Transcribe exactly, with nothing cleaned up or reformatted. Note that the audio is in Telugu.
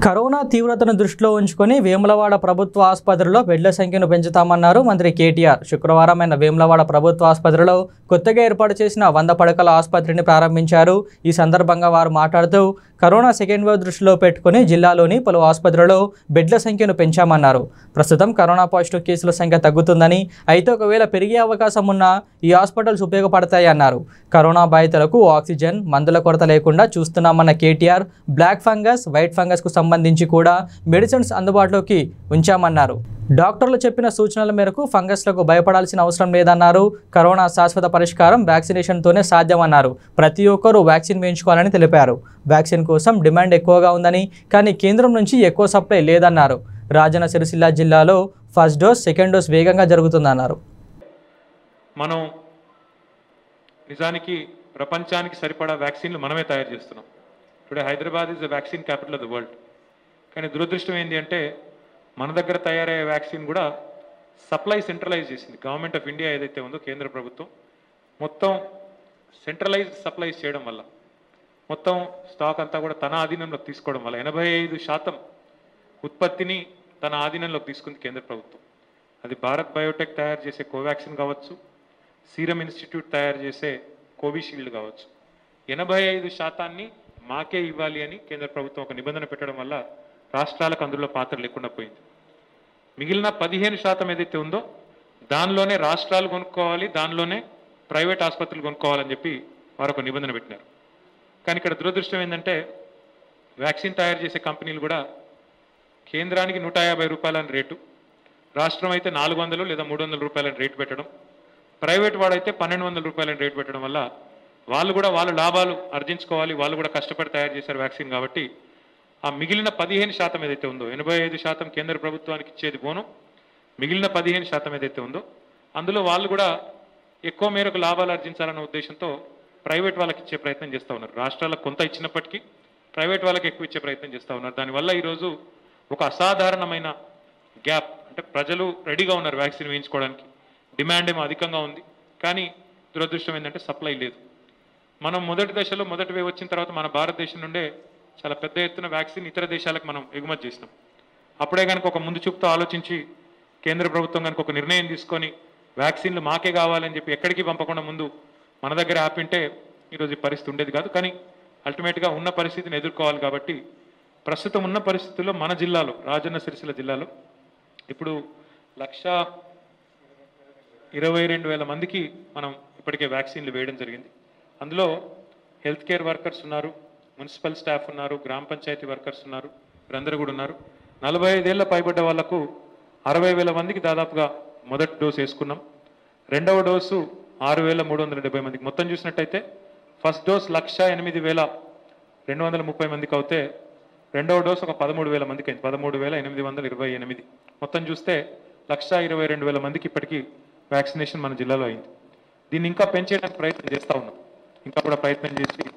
కరోనా తీవ్రతను దృష్టిలో ఉంచుకొని వేములవాడ ప్రభుత్వ ఆసుపత్రిలో బెడ్ల సంఖ్యను పెంచుతామన్నారు మంత్రి కేటీఆర్. శుక్రవారం ఆయన వేములవాడ ప్రభుత్వ ఆసుపత్రిలో కొత్తగా ఏర్పాటు చేసిన వంద పడకల ఆసుపత్రిని ప్రారంభించారు. ఈ సందర్భంగా వారు మాట్లాడుతూ కరోనా సెకండ్ వేవ్ దృష్టిలో పెట్టుకుని జిల్లాలోని పలు ఆసుపత్రులలో బెడ్ల సంఖ్యను పెంచామన్నారు. ప్రస్తుతం కరోనా పాజిటివ్ కేసుల సంఖ్య తగ్గుతుందని, అయితే ఒకవేళ పెరిగే అవకాశం ఉన్నా ఈ హాస్పిటల్స్ ఉపయోగపడతాయి అన్నారు. కరోనా బాధితులకు ఆక్సిజన్, మందుల కొరత లేకుండా చూస్తున్నామన్న కేటీఆర్ బ్లాక్ ఫంగస్, వైట్ ఫంగస్కు సంబంధించి కూడా మెడిసిన్స్ అందుబాటులోకి ఉంచామన్నారు. డాక్టర్లు చెప్పిన సూచనల మేరకు ఫంగస్లకు భయపడాల్సిన అవసరం లేదన్నారు. కరోనా శాశ్వత పరిష్కారం వ్యాక్సినేషన్తోనే సాధ్యమన్నారు. ప్రతి ఒక్కరూ వ్యాక్సిన్ వేయించుకోవాలని తెలిపారు. వ్యాక్సిన్ కోసం డిమాండ్ ఎక్కువగా ఉందని, కానీ కేంద్రం నుంచి ఎక్కువ సప్లై లేదన్నారు. రాజన్న సిరిసిల్ల జిల్లాలో ఫస్ట్ డోస్, సెకండ్ డోస్ వేగంగా జరుగుతుందన్నారు. మనం నిజానికి ప్రపంచానికి సరిపడా వ్యాక్సిన్లు మనమే తయారు చేస్తున్నాం. Today Hyderabad is the vaccine capital of the world. కానీ దురదృష్టం ఏంటి అంటే మన దగ్గర తయారయ్యే వ్యాక్సిన్ కూడా సప్లై సెంట్రలైజ్ చేసింది. గవర్నమెంట్ ఆఫ్ ఇండియా ఏదైతే ఉందో కేంద్ర ప్రభుత్వం మొత్తం సెంట్రలైజ్ సప్లైజ్ చేయడం వల్ల మొత్తం స్టాక్ అంతా కూడా తన ఆధీనంలోకి తీసుకోవడం వల్ల ఎనభై ఐదు శాతం ఉత్పత్తిని తన ఆధీనంలోకి తీసుకుంది కేంద్ర ప్రభుత్వం. అది భారత్ బయోటెక్ తయారు చేసే కోవాక్సిన్ కావచ్చు, సీరం ఇన్స్టిట్యూట్ తయారు చేసే కోవిషీల్డ్ కావచ్చు, ఎనభై ఐదు శాతాన్ని మాకే ఇవ్వాలి అని కేంద్ర ప్రభుత్వం ఒక నిబంధన పెట్టడం వల్ల రాష్ట్రాలకు అందులో పాత్ర లేకుండా పోయింది. మిగిలిన పదిహేను శాతం ఏదైతే ఉందో దానిలోనే రాష్ట్రాలు కొనుక్కోవాలి, దానిలోనే ప్రైవేట్ ఆసుపత్రులు కొనుక్కోవాలని చెప్పి వారు ఒక నిబంధన పెట్టినారు. కానీ ఇక్కడ దురదృష్టం ఏంటంటే వ్యాక్సిన్ తయారు చేసే కంపెనీలు కూడా కేంద్రానికి నూట యాభై రూపాయలని రేటు, రాష్ట్రం అయితే నాలుగు వందలు లేదా మూడు వందల రూపాయలని రేటు పెట్టడం, ప్రైవేట్ వాడైతే పన్నెండు వందల రూపాయలని రేటు పెట్టడం వల్ల వాళ్ళు కూడా వాళ్ళు లాభాలు ఆర్జించుకోవాలి, వాళ్ళు కూడా కష్టపడి తయారు చేశారు వ్యాక్సిన్. కాబట్టి ఆ మిగిలిన పదిహేను శాతం ఏదైతే ఉందో, ఎనభై ఐదు శాతం కేంద్ర ప్రభుత్వానికి ఇచ్చేది పోను, మిగిలిన పదిహేను శాతం ఏదైతే ఉందో అందులో వాళ్ళు కూడా ఎక్కువ మేరకు లాభాలు ఆర్జించాలన్న ఉద్దేశంతో ప్రైవేట్ వాళ్ళకి ఇచ్చే ప్రయత్నం చేస్తూ ఉన్నారు. రాష్ట్రాలకు కొంత ఇచ్చినప్పటికీ ప్రైవేట్ వాళ్ళకి ఎక్కువ ఇచ్చే ప్రయత్నం చేస్తూ ఉన్నారు. దానివల్ల ఈరోజు ఒక అసాధారణమైన గ్యాప్, అంటే ప్రజలు రెడీగా ఉన్నారు వ్యాక్సిన్ వేయించుకోవడానికి, డిమాండ్ ఏమో అధికంగా ఉంది, కానీ దురదృష్టం ఏంటంటే సప్లై లేదు. మనం మొదటి దశలో మొదటి వేవ్ వచ్చిన తర్వాత మన భారతదేశం నుండే చాలా పెద్ద ఎత్తున వ్యాక్సిన్ ఇతర దేశాలకు మనం ఎగుమతి చేసినాం. అప్పుడే కనుక ఒక ముందు చూపుతో ఆలోచించి కేంద్ర ప్రభుత్వం కనుక ఒక నిర్ణయం తీసుకొని వ్యాక్సిన్లు మాకే కావాలని చెప్పి ఎక్కడికి పంపకుండా ముందు మన దగ్గర ఆపింటే ఈరోజు ఈ పరిస్థితి ఉండేది కాదు. కానీ అల్టిమేట్గా ఉన్న పరిస్థితిని ఎదుర్కోవాలి. కాబట్టి ప్రస్తుతం ఉన్న పరిస్థితుల్లో మన జిల్లాలో, రాజన్న సిరిసిల్ల జిల్లాలో ఇప్పుడు లక్ష ఇరవై రెండు వేల మందికి మనం ఇప్పటికే వ్యాక్సిన్లు వేయడం జరిగింది. అందులో హెల్త్ కేర్ వర్కర్స్ ఉన్నారు, మున్సిపల్ స్టాఫ్ ఉన్నారు, గ్రామ పంచాయతీ వర్కర్స్ ఉన్నారు, వీరందరూ కూడా ఉన్నారు. నలభై ఐదేళ్ల పైబడ్డ వాళ్లకు అరవై వేల మందికి దాదాపుగా మొదటి డోసు వేసుకున్నాం. రెండవ డోసు ఆరు వేల మూడు వందల డెబ్బై మందికి. మొత్తం చూసినట్టయితే ఫస్ట్ డోస్ లక్ష ఎనిమిది వేల రెండు వందల ముప్పై మందికి అవుతే రెండవ డోసు ఒక పదమూడు వేల మందికి అయింది. పదమూడు వేల ఎనిమిది వందల ఇరవై ఎనిమిది మొత్తం చూస్తే లక్ష ఇరవై రెండు వేల మందికి ఇప్పటికీ వ్యాక్సినేషన్ మన జిల్లాలో అయింది. దీన్ని ఇంకా పెంచేయడానికి ప్రయత్నం చేస్తూ ఉన్నాం. ఇంకా కూడా ప్రయత్నం చేసి